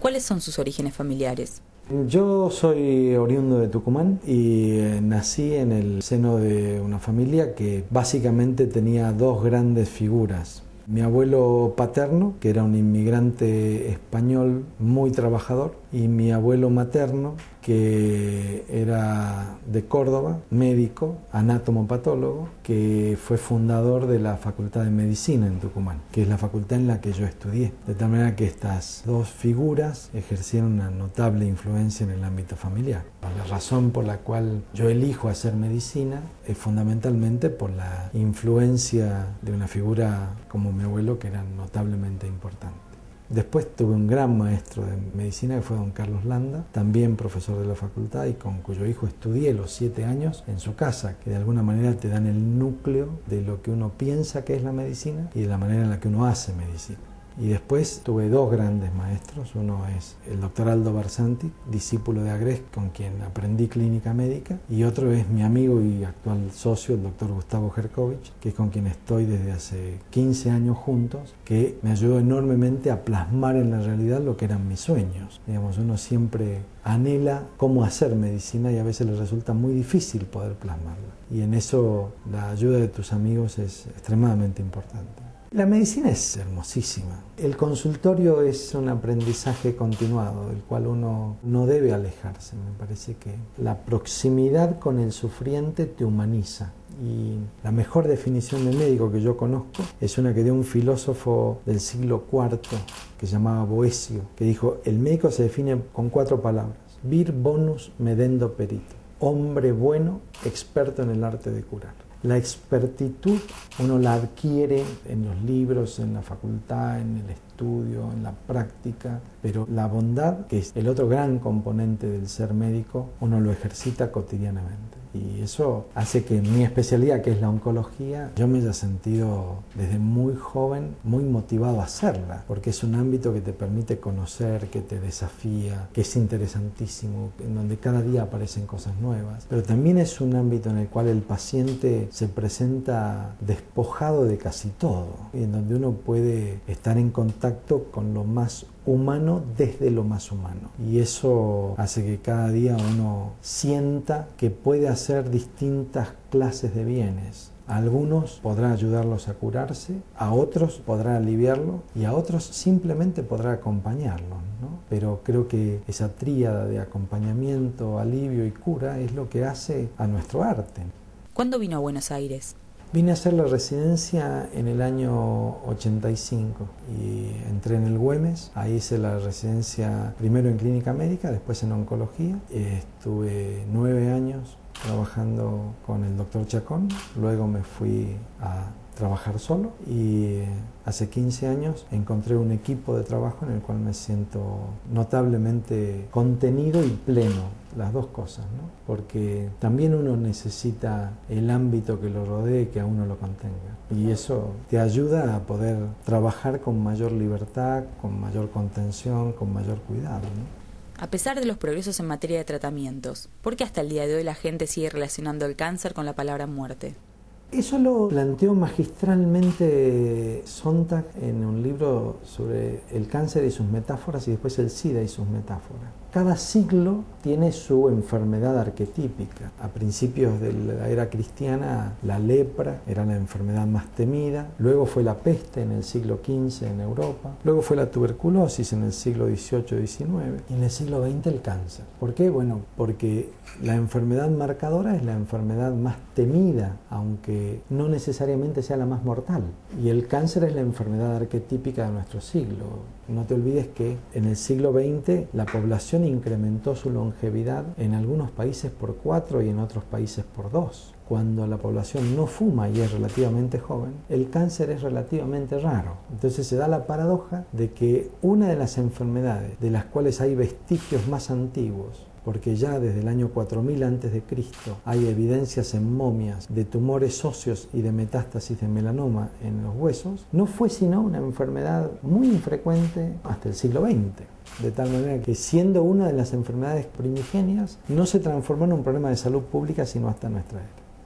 ¿Cuáles son sus orígenes familiares? Yo soy oriundo de Tucumán y nací en el seno de una familia que básicamente tenía dos grandes figuras. Mi abuelo paterno, que era un inmigrante español muy trabajador, y mi abuelo materno, que era de Córdoba, médico, anátomo-patólogo, que fue fundador de la Facultad de Medicina en Tucumán, que es la facultad en la que yo estudié. De tal manera que estas dos figuras ejercieron una notable influencia en el ámbito familiar. La razón por la cual yo elijo hacer medicina es fundamentalmente por la influencia de una figura como mi abuelo, que era notablemente importante. Después tuve un gran maestro de medicina que fue don Carlos Landa, también profesor de la facultad y con cuyo hijo estudié los 7 años en su casa, que de alguna manera te dan el núcleo de lo que uno piensa que es la medicina y de la manera en la que uno hace medicina. Y después tuve dos grandes maestros, uno es el doctor Aldo Barsanti, discípulo de Agreste, con quien aprendí clínica médica, y otro es mi amigo y actual socio, el doctor Gustavo Herkovich, que es con quien estoy desde hace 15 años juntos, que me ayudó enormemente a plasmar en la realidad lo que eran mis sueños. Digamos, uno siempre anhela cómo hacer medicina y a veces le resulta muy difícil poder plasmarla. Y en eso la ayuda de tus amigos es extremadamente importante. La medicina es hermosísima. El consultorio es un aprendizaje continuado del cual uno no debe alejarse. Me parece que la proximidad con el sufriente te humaniza. Y la mejor definición de médico que yo conozco es una que dio un filósofo del siglo IV que se llamaba Boecio, que dijo: el médico se define con 4 palabras: vir bonus medendo perito. Hombre bueno, experto en el arte de curar. La expertitud uno la adquiere en los libros, en la facultad, en el estudio, en la práctica, pero la bondad, que es el otro gran componente del ser médico, uno lo ejercita cotidianamente. Y eso hace que mi especialidad, que es la oncología, yo me haya sentido desde muy joven muy motivado a hacerla, porque es un ámbito que te permite conocer, que te desafía, que es interesantísimo, en donde cada día aparecen cosas nuevas. Pero también es un ámbito en el cual el paciente se presenta despojado de casi todo, y en donde uno puede estar en contacto con lo más humano desde lo más humano. Y eso hace que cada día uno sienta que puede hacer distintas clases de bienes. A algunos podrá ayudarlos a curarse, a otros podrá aliviarlo y a otros simplemente podrá acompañarlos, ¿no? Pero creo que esa tríada de acompañamiento, alivio y cura es lo que hace a nuestro arte. ¿Cuándo vino a Buenos Aires? Vine a hacer la residencia en el año 85 y entré en el Güemes. Ahí hice la residencia primero en clínica médica, después en oncología. Estuve 9 años trabajando con el doctor Chacón, luego me fui a trabajar solo y hace 15 años encontré un equipo de trabajo en el cual me siento notablemente contenido y pleno, las dos cosas, ¿no? Porque también uno necesita el ámbito que lo rodee, que a uno lo contenga, y eso te ayuda a poder trabajar con mayor libertad, con mayor contención, con mayor cuidado, ¿no? A pesar de los progresos en materia de tratamientos, ¿por qué hasta el día de hoy la gente sigue relacionando el cáncer con la palabra muerte? Eso lo planteó magistralmente Sontag en un libro sobre el cáncer y sus metáforas y después el SIDA y sus metáforas. Cada siglo tiene su enfermedad arquetípica. A principios de la era cristiana, la lepra era la enfermedad más temida, luego fue la peste en el siglo XV en Europa, luego fue la tuberculosis en el siglo XVIII-XIX y en el siglo XX el cáncer. ¿Por qué? Bueno, porque la enfermedad marcadora es la enfermedad más temida, aunque no necesariamente sea la más mortal. Y el cáncer es la enfermedad arquetípica de nuestro siglo. No te olvides que en el siglo XX la población incrementó su longevidad en algunos países por 4 y en otros países por 2. Cuando la población no fuma y es relativamente joven, el cáncer es relativamente raro. Entonces se da la paradoja de que una de las enfermedades de las cuales hay vestigios más antiguos, porque ya desde el año 4000 a.C. hay evidencias en momias de tumores óseos y de metástasis de melanoma en los huesos, no fue sino una enfermedad muy infrecuente hasta el siglo XX. De tal manera que, siendo una de las enfermedades primigenias, no se transformó en un problema de salud pública sino hasta nuestra época.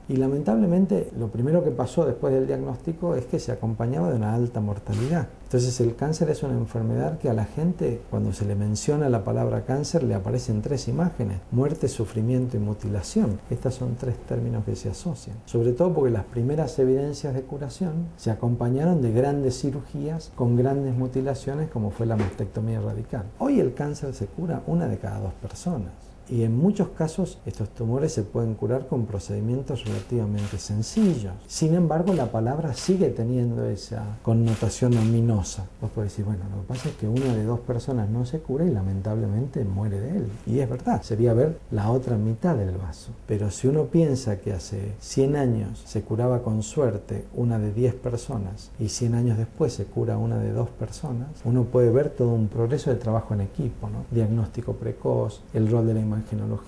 Y lamentablemente lo primero que pasó después del diagnóstico es que se acompañaba de una alta mortalidad. Entonces el cáncer es una enfermedad que a la gente, cuando se le menciona la palabra cáncer, le aparecen 3 imágenes: muerte, sufrimiento y mutilación. Estos son 3 términos que se asocian, sobre todo porque las primeras evidencias de curación se acompañaron de grandes cirugías con grandes mutilaciones, como fue la mastectomía radical. Hoy el cáncer se cura 1 de cada 2 personas. Y en muchos casos estos tumores se pueden curar con procedimientos relativamente sencillos. Sin embargo, la palabra sigue teniendo esa connotación ominosa. Vos podés decir, bueno, lo que pasa es que 1 de 2 personas no se cura y lamentablemente muere de él. Y es verdad, sería ver la otra mitad del vaso. Pero si uno piensa que hace 100 años se curaba con suerte 1 de 10 personas y 100 años después se cura 1 de 2 personas, uno puede ver todo un progreso de trabajo en equipo, ¿no? Diagnóstico precoz, el rol de la imagenología,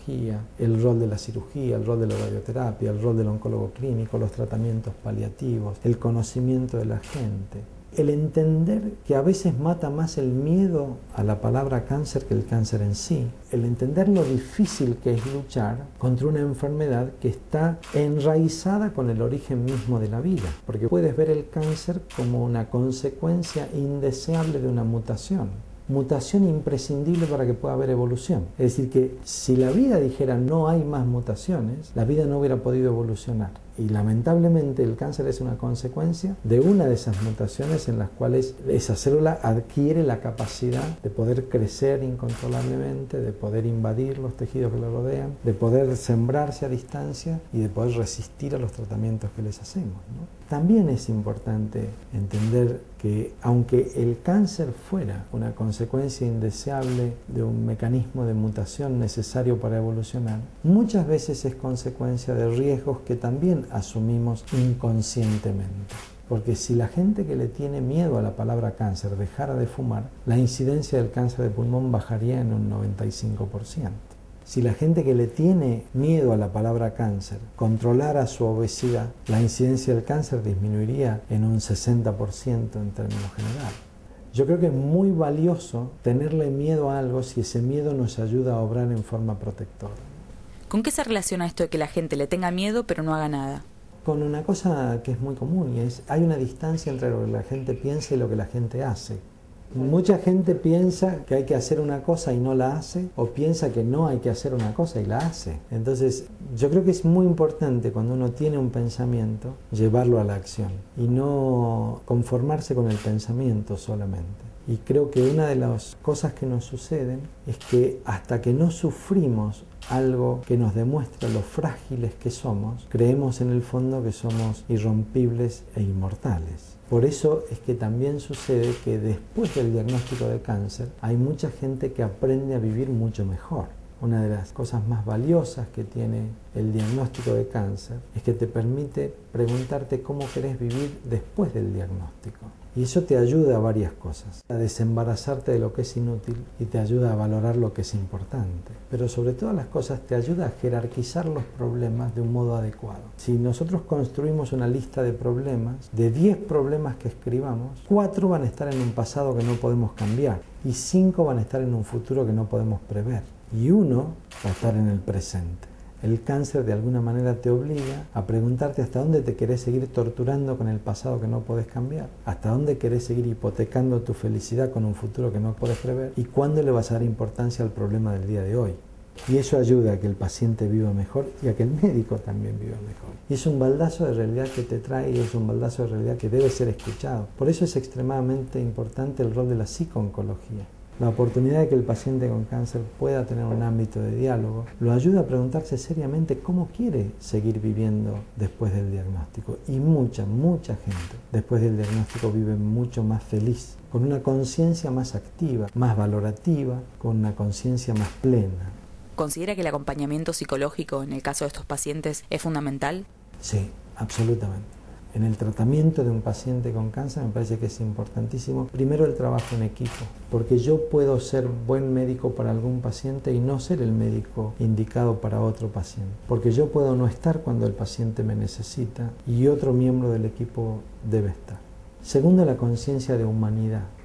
el rol de la cirugía, el rol de la radioterapia, el rol del oncólogo clínico, los tratamientos paliativos, el conocimiento de la gente. El entender que a veces mata más el miedo a la palabra cáncer que el cáncer en sí. El entender lo difícil que es luchar contra una enfermedad que está enraizada con el origen mismo de la vida. Porque puedes ver el cáncer como una consecuencia indeseable de una mutación. Mutación imprescindible para que pueda haber evolución. Es decir, que si la vida dijera no hay más mutaciones, la vida no hubiera podido evolucionar. Y lamentablemente el cáncer es una consecuencia de una de esas mutaciones en las cuales esa célula adquiere la capacidad de poder crecer incontrolablemente, de poder invadir los tejidos que lo rodean, de poder sembrarse a distancia y de poder resistir a los tratamientos que les hacemos, ¿no? También es importante entender que aunque el cáncer fuera una consecuencia indeseable de un mecanismo de mutación necesario para evolucionar, muchas veces es consecuencia de riesgos que también asumimos inconscientemente. Porque si la gente que le tiene miedo a la palabra cáncer dejara de fumar, la incidencia del cáncer de pulmón bajaría en un 95%. Si la gente que le tiene miedo a la palabra cáncer controlara su obesidad, la incidencia del cáncer disminuiría en un 60% en términos generales. Yo creo que es muy valioso tenerle miedo a algo si ese miedo nos ayuda a obrar en forma protectora. ¿Con qué se relaciona esto de que la gente le tenga miedo pero no haga nada? Con una cosa que es muy común, y es hay una distancia entre lo que la gente piensa y lo que la gente hace. Mucha gente piensa que hay que hacer una cosa y no la hace, o piensa que no hay que hacer una cosa y la hace. Entonces, yo creo que es muy importante cuando uno tiene un pensamiento, llevarlo a la acción y no conformarse con el pensamiento solamente. Y creo que una de las cosas que nos suceden es que hasta que no sufrimos algo que nos demuestra lo frágiles que somos, creemos en el fondo que somos irrompibles e inmortales. Por eso es que también sucede que después del diagnóstico de cáncer hay mucha gente que aprende a vivir mucho mejor. Una de las cosas más valiosas que tiene el diagnóstico de cáncer es que te permite preguntarte cómo querés vivir después del diagnóstico. Y eso te ayuda a varias cosas, a desembarazarte de lo que es inútil y te ayuda a valorar lo que es importante. Pero sobre todas las cosas te ayuda a jerarquizar los problemas de un modo adecuado. Si nosotros construimos una lista de problemas, de 10 problemas que escribamos, 4 van a estar en un pasado que no podemos cambiar y 5 van a estar en un futuro que no podemos prever. Y 1 va a estar en el presente. El cáncer de alguna manera te obliga a preguntarte hasta dónde te querés seguir torturando con el pasado que no podés cambiar, hasta dónde querés seguir hipotecando tu felicidad con un futuro que no podés prever y cuándo le vas a dar importancia al problema del día de hoy. Y eso ayuda a que el paciente viva mejor y a que el médico también viva mejor. Y es un baldazo de realidad que te trae y es un baldazo de realidad que debe ser escuchado. Por eso es extremadamente importante el rol de la psicooncología. La oportunidad de que el paciente con cáncer pueda tener un ámbito de diálogo lo ayuda a preguntarse seriamente cómo quiere seguir viviendo después del diagnóstico. Y mucha gente después del diagnóstico vive mucho más feliz, con una conciencia más activa, más valorativa, con una conciencia más plena. ¿Considera que el acompañamiento psicológico en el caso de estos pacientes es fundamental? Sí, absolutamente. En el tratamiento de un paciente con cáncer me parece que es importantísimo, primero el trabajo en equipo, porque yo puedo ser buen médico para algún paciente y no ser el médico indicado para otro paciente, porque yo puedo no estar cuando el paciente me necesita y otro miembro del equipo debe estar. Segundo, la conciencia de humanidad.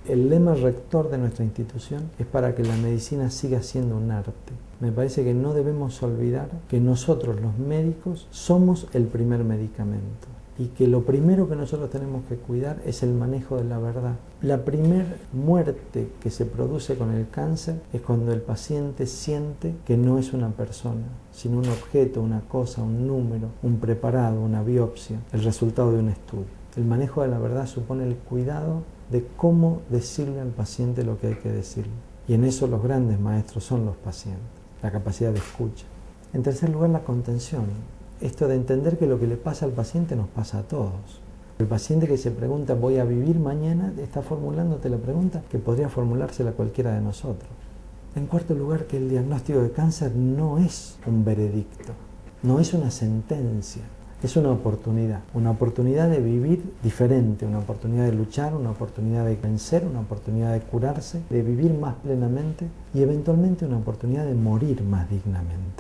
El lema rector de nuestra institución es para que la medicina siga siendo un arte. Me parece que no debemos olvidar que nosotros los médicos somos el primer medicamento y que lo primero que nosotros tenemos que cuidar es el manejo de la verdad. La primera muerte que se produce con el cáncer es cuando el paciente siente que no es una persona, sino un objeto, una cosa, un número, un preparado, una biopsia, el resultado de un estudio. El manejo de la verdad supone el cuidado de cómo decirle al paciente lo que hay que decirle. Y en eso los grandes maestros son los pacientes, la capacidad de escucha. En tercer lugar, la contención. Esto de entender que lo que le pasa al paciente nos pasa a todos. El paciente que se pregunta, ¿voy a vivir mañana?, está formulándote la pregunta que podría formulársela cualquiera de nosotros. En cuarto lugar, que el diagnóstico de cáncer no es un veredicto, no es una sentencia, es una oportunidad de vivir diferente, una oportunidad de luchar, una oportunidad de vencer, una oportunidad de curarse, de vivir más plenamente y eventualmente una oportunidad de morir más dignamente.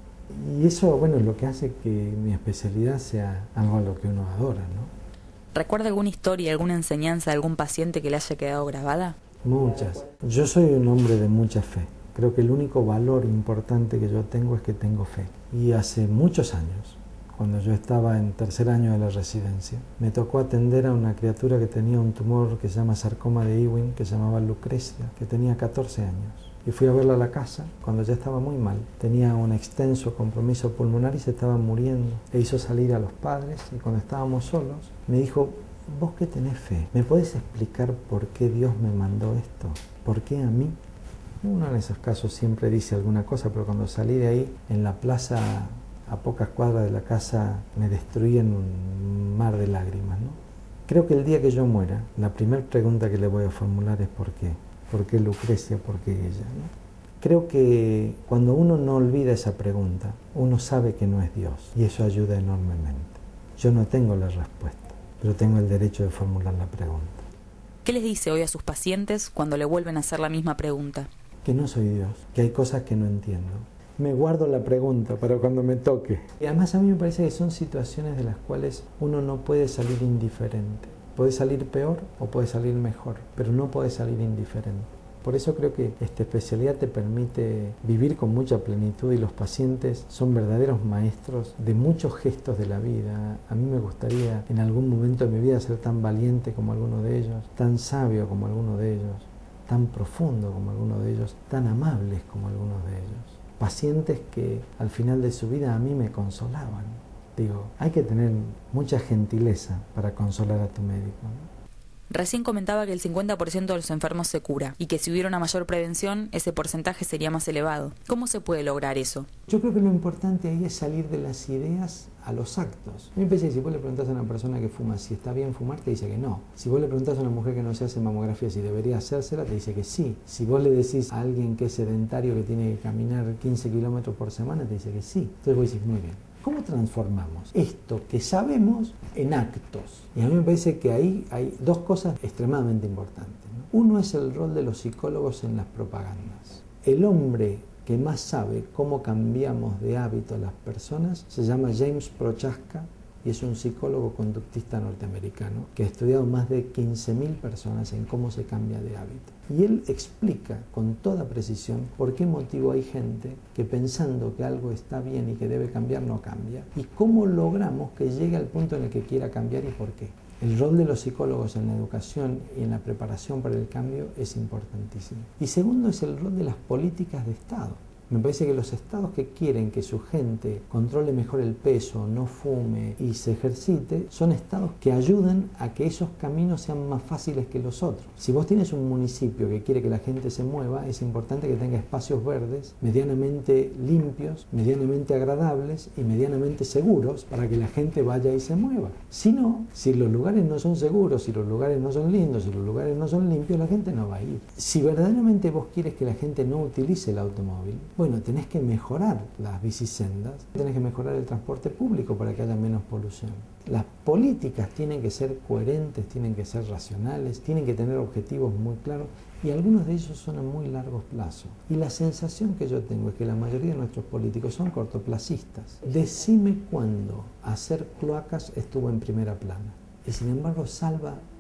Y eso, bueno, es lo que hace que mi especialidad sea algo a lo que uno adora, ¿no? ¿Recuerda alguna historia, alguna enseñanza de algún paciente que le haya quedado grabada? Muchas. Yo soy un hombre de mucha fe. Creo que el único valor importante que yo tengo es que tengo fe. Y hace muchos años, cuando yo estaba en tercer año de la residencia, me tocó atender a una criatura que tenía un tumor que se llama sarcoma de Ewing, que se llamaba Lucrecia, que tenía 14 años. Y fui a verla a la casa cuando ya estaba muy mal. Tenía un extenso compromiso pulmonar y se estaba muriendo. E hizo salir a los padres y cuando estábamos solos me dijo, vos que tenés fe, ¿me podés explicar por qué Dios me mandó esto? ¿Por qué a mí? Uno en esos casos siempre dice alguna cosa, pero cuando salí de ahí, en la plaza a pocas cuadras de la casa, me destruí en un mar de lágrimas, ¿no? Creo que el día que yo muera, la primera pregunta que le voy a formular es ¿por qué? ¿Por qué Lucrecia? ¿Por qué ella? ¿No? Creo que cuando uno no olvida esa pregunta, uno sabe que no es Dios y eso ayuda enormemente. Yo no tengo la respuesta, pero tengo el derecho de formular la pregunta. ¿Qué les dice hoy a sus pacientes cuando le vuelven a hacer la misma pregunta? Que no soy Dios, que hay cosas que no entiendo. Me guardo la pregunta para cuando me toque. Y además a mí me parece que son situaciones de las cuales uno no puede salir indiferente. Puede salir peor o puede salir mejor, pero no puede salir indiferente. Por eso creo que esta especialidad te permite vivir con mucha plenitud y los pacientes son verdaderos maestros de muchos gestos de la vida. A mí me gustaría en algún momento de mi vida ser tan valiente como alguno de ellos, tan sabio como alguno de ellos, tan profundo como alguno de ellos, tan amables como algunos de ellos. Pacientes que al final de su vida a mí me consolaban. Digo, hay que tener mucha gentileza para consolar a tu médico, ¿no? Recién comentaba que el 50% de los enfermos se cura y que si hubiera una mayor prevención, ese porcentaje sería más elevado. ¿Cómo se puede lograr eso? Yo creo que lo importante ahí es salir de las ideas a los actos. A mí me parece que si vos le preguntás a una persona que fuma si está bien fumar, te dice que no. Si vos le preguntás a una mujer que no se hace mamografía si debería hacérsela, te dice que sí. Si vos le decís a alguien que es sedentario, que tiene que caminar 15 kilómetros por semana, te dice que sí. Entonces vos decís, muy bien. ¿Cómo transformamos esto que sabemos en actos? Y a mí me parece que ahí hay dos cosas extremadamente importantes, ¿no? Uno es el rol de los psicólogos en las propagandas. El hombre que más sabe cómo cambiamos de hábito a las personas se llama James Prochaska y es un psicólogo conductista norteamericano que ha estudiado más de 15.000 personas en cómo se cambia de hábito. Y él explica con toda precisión por qué motivo hay gente que pensando que algo está bien y que debe cambiar no cambia y cómo logramos que llegue al punto en el que quiera cambiar y por qué. El rol de los psicólogos en la educación y en la preparación para el cambio es importantísimo. Y segundo es el rol de las políticas de Estado. Me parece que los estados que quieren que su gente controle mejor el peso, no fume y se ejercite, son estados que ayudan a que esos caminos sean más fáciles que los otros. Si vos tienes un municipio que quiere que la gente se mueva, es importante que tenga espacios verdes, medianamente limpios, medianamente agradables y medianamente seguros para que la gente vaya y se mueva. Si no, si los lugares no son seguros, si los lugares no son lindos, si los lugares no son limpios, la gente no va a ir. Si verdaderamente vos quieres que la gente no utilice el automóvil, bueno, tenés que mejorar las bicisendas, tenés que mejorar el transporte público para que haya menos polución. Las políticas tienen que ser coherentes, tienen que ser racionales, tienen que tener objetivos muy claros y algunos de ellos son a muy largo plazo. Y la sensación que yo tengo es que la mayoría de nuestros políticos son cortoplacistas. Decime cuándo hacer cloacas estuvo en primera plana. Y sin embargo salva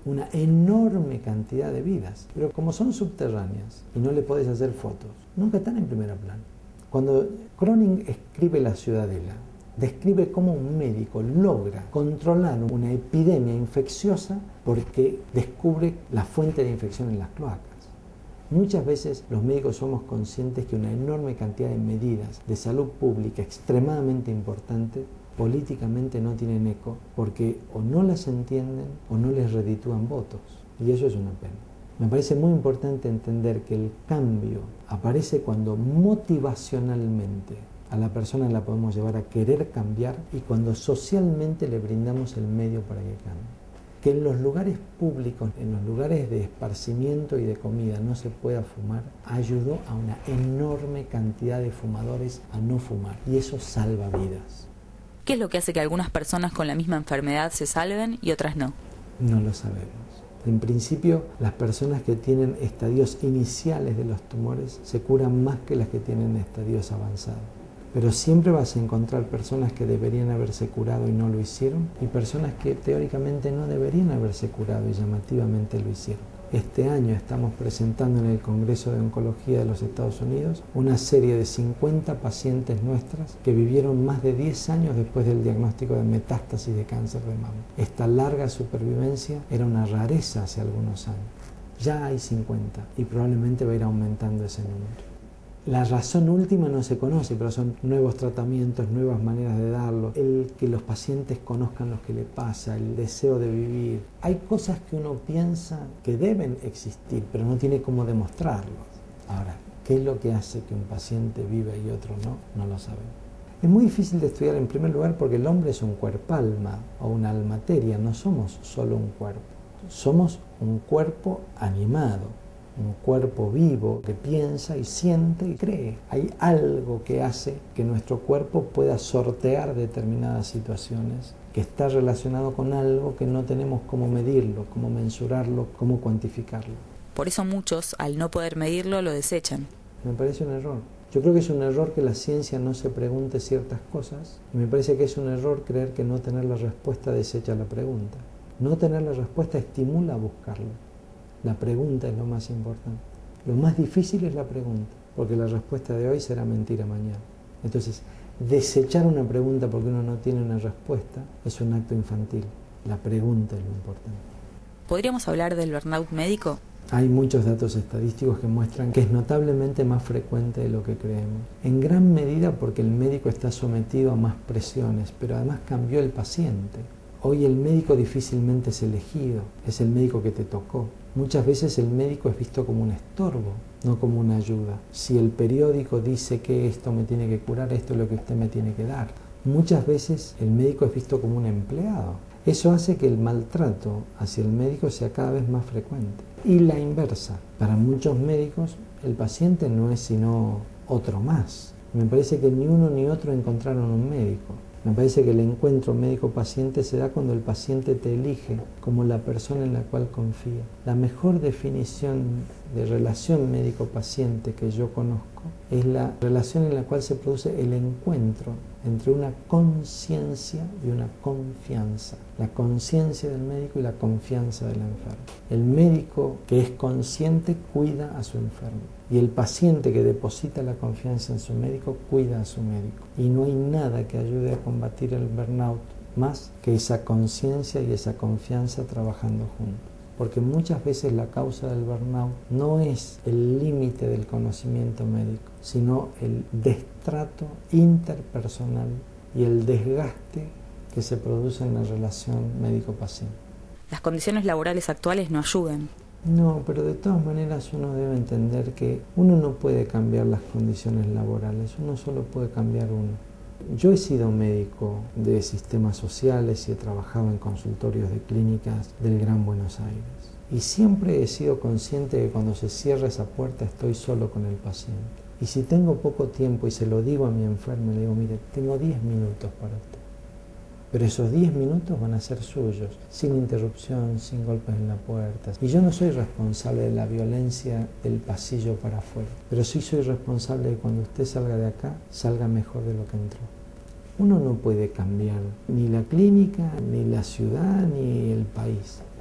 una enorme cantidad de vidas, pero como son subterráneas y no le podés hacer fotos, nunca están en primera plana. Cuando Cronin escribe La Ciudadela, describe cómo un médico logra controlar una epidemia infecciosa porque descubre la fuente de infección en las cloacas. Muchas veces los médicos somos conscientes que una enorme cantidad de medidas de salud pública extremadamente importantes políticamente no tienen eco porque o no las entienden o no les reditúan votos, y eso es una pena. Me parece muy importante entender que el cambio aparece cuando motivacionalmente a la persona la podemos llevar a querer cambiar y cuando socialmente le brindamos el medio para que cambie. Que en los lugares públicos, en los lugares de esparcimiento y de comida no se pueda fumar, ayudó a una enorme cantidad de fumadores a no fumar, y eso salva vidas. ¿Qué es lo que hace que algunas personas con la misma enfermedad se salven y otras no? No lo sabemos. En principio, las personas que tienen estadios iniciales de los tumores se curan más que las que tienen estadios avanzados. Pero siempre vas a encontrar personas que deberían haberse curado y no lo hicieron, y personas que teóricamente no deberían haberse curado y llamativamente lo hicieron. Este año estamos presentando en el Congreso de Oncología de los Estados Unidos una serie de 50 pacientes nuestras que vivieron más de 10 años después del diagnóstico de metástasis de cáncer de mama. Esta larga supervivencia era una rareza hace algunos años. Ya hay 50 y probablemente va a ir aumentando ese número. La razón última no se conoce, pero son nuevos tratamientos, nuevas maneras de darlo, el que los pacientes conozcan lo que le pasa, el deseo de vivir. Hay cosas que uno piensa que deben existir, pero no tiene cómo demostrarlo. Ahora, ¿qué es lo que hace que un paciente viva y otro no? No lo sabemos. Es muy difícil de estudiar en primer lugar porque el hombre es un cuerpo-alma o una almateria, no somos solo un cuerpo. Somos un cuerpo animado. Un cuerpo vivo que piensa y siente y cree. Hay algo que hace que nuestro cuerpo pueda sortear determinadas situaciones, que está relacionado con algo que no tenemos cómo medirlo, cómo mensurarlo, cómo cuantificarlo. Por eso muchos, al no poder medirlo, lo desechan. Me parece un error. Yo creo que es un error que la ciencia no se pregunte ciertas cosas, y me parece que es un error creer que no tener la respuesta desecha la pregunta. No tener la respuesta estimula a buscarlo. La pregunta es lo más importante. Lo más difícil es la pregunta, porque la respuesta de hoy será mentira mañana. Entonces, desechar una pregunta porque uno no tiene una respuesta es un acto infantil. La pregunta es lo importante. ¿Podríamos hablar del burnout médico? Hay muchos datos estadísticos que muestran que es notablemente más frecuente de lo que creemos. En gran medida porque el médico está sometido a más presiones, pero además cambió el paciente. Hoy el médico difícilmente es elegido, es el médico que te tocó. Muchas veces el médico es visto como un estorbo, no como una ayuda. Si el periódico dice que esto me tiene que curar, esto es lo que usted me tiene que dar. Muchas veces el médico es visto como un empleado. Eso hace que el maltrato hacia el médico sea cada vez más frecuente. Y la inversa. Para muchos médicos el paciente no es sino otro más. Me parece que ni uno ni otro encontraron un médico. Me parece que el encuentro médico-paciente se da cuando el paciente te elige como la persona en la cual confía. La mejor definición de relación médico-paciente que yo conozco es la relación en la cual se produce el encuentro entre una conciencia y una confianza. La conciencia del médico y la confianza del enfermo. El médico que es consciente cuida a su enfermo. Y el paciente que deposita la confianza en su médico cuida a su médico. Y no hay nada que ayude a combatir el burnout más que esa conciencia y esa confianza trabajando juntos. Porque muchas veces la causa del burnout no es el límite del conocimiento médico, sino el destrato interpersonal y el desgaste que se produce en la relación médico-paciente. Las condiciones laborales actuales no ayudan. No, pero de todas maneras uno debe entender que uno no puede cambiar las condiciones laborales, uno solo puede cambiar uno. Yo he sido médico de sistemas sociales y he trabajado en consultorios de clínicas del Gran Buenos Aires. Y siempre he sido consciente de que cuando se cierra esa puerta estoy solo con el paciente. Y si tengo poco tiempo y se lo digo a mi enfermo, le digo, mire, tengo 10 minutos para usted. Pero esos 10 minutos van a ser suyos, sin interrupción, sin golpes en la puerta. Y yo no soy responsable de la violencia del pasillo para afuera, pero sí soy responsable de que cuando usted salga de acá, salga mejor de lo que entró. Uno no puede cambiar ni la clínica, ni la ciudad, ni el país.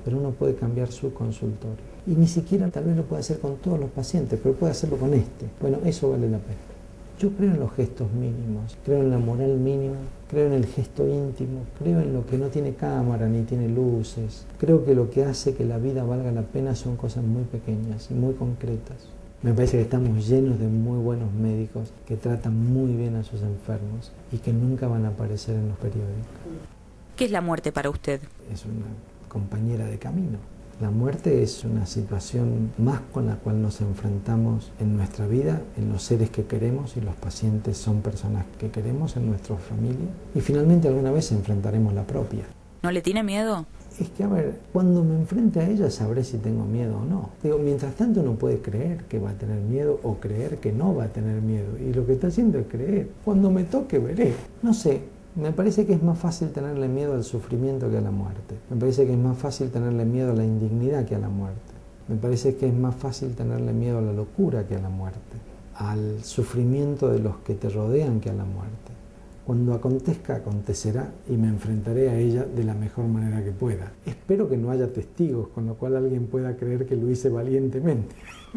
pero uno puede cambiar su consultorio. Y ni siquiera tal vez lo puede hacer con todos los pacientes, pero puede hacerlo con este. Bueno, eso vale la pena. Yo creo en los gestos mínimos, creo en la moral mínima, creo en el gesto íntimo, creo en lo que no tiene cámara ni tiene luces. Creo que lo que hace que la vida valga la pena son cosas muy pequeñas y muy concretas. Me parece que estamos llenos de muy buenos médicos que tratan muy bien a sus enfermos y que nunca van a aparecer en los periódicos. ¿Qué es la muerte para usted? Es una compañera de camino. La muerte es una situación más con la cual nos enfrentamos en nuestra vida, en los seres que queremos, y los pacientes son personas que queremos en nuestra familia. Y finalmente alguna vez enfrentaremos la propia. ¿No le tiene miedo? Es que, a ver, cuando me enfrente a ella sabré si tengo miedo o no. Digo, mientras tanto uno puede creer que va a tener miedo o creer que no va a tener miedo. Y lo que está haciendo es creer. Cuando me toque veré. No sé. Me parece que es más fácil tenerle miedo al sufrimiento que a la muerte. Me parece que es más fácil tenerle miedo a la indignidad que a la muerte. Me parece que es más fácil tenerle miedo a la locura que a la muerte, al sufrimiento de los que te rodean que a la muerte. Cuando acontezca, acontecerá y me enfrentaré a ella de la mejor manera que pueda. Espero que no haya testigos, con lo cual alguien pueda creer que lo hice valientemente.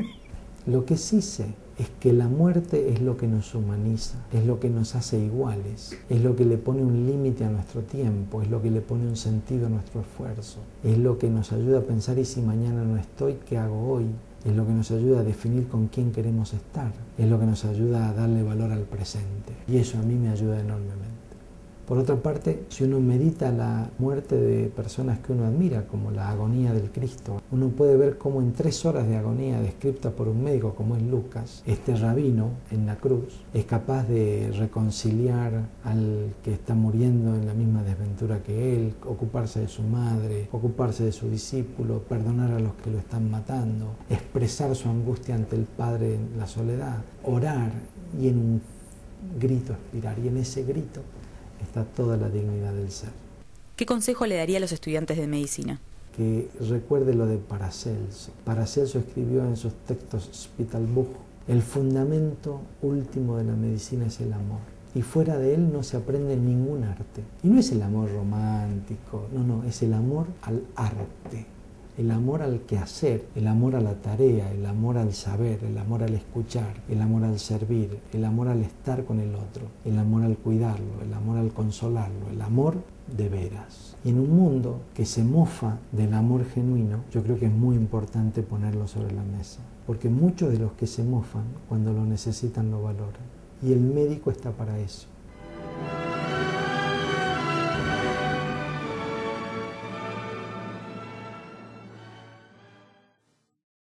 Lo que sí sé es que la muerte es lo que nos humaniza, es lo que nos hace iguales, es lo que le pone un límite a nuestro tiempo, es lo que le pone un sentido a nuestro esfuerzo, es lo que nos ayuda a pensar y si mañana no estoy, ¿qué hago hoy? Es lo que nos ayuda a definir con quién queremos estar, es lo que nos ayuda a darle valor al presente y eso a mí me ayuda enormemente. Por otra parte, si uno medita la muerte de personas que uno admira, como la agonía del Cristo, uno puede ver cómo en 3 horas de agonía descrita por un médico como es Lucas, este rabino en la cruz es capaz de reconciliar al que está muriendo en la misma desventura que él, ocuparse de su madre, ocuparse de su discípulo, perdonar a los que lo están matando, expresar su angustia ante el Padre en la soledad, orar y en un grito expirar, y en ese grito está toda la dignidad del ser. ¿Qué consejo le daría a los estudiantes de medicina? Que recuerde lo de Paracelso. Paracelso escribió en sus textos Spitalbuch: el fundamento último de la medicina es el amor. Y fuera de él no se aprende ningún arte. Y no es el amor romántico, no, es el amor al arte. El amor al quehacer, el amor a la tarea, el amor al saber, el amor al escuchar, el amor al servir, el amor al estar con el otro, el amor al cuidarlo, el amor al consolarlo, el amor de veras. Y en un mundo que se mofa del amor genuino, yo creo que es muy importante ponerlo sobre la mesa, porque muchos de los que se mofan, cuando lo necesitan, lo valoran. Y el médico está para eso.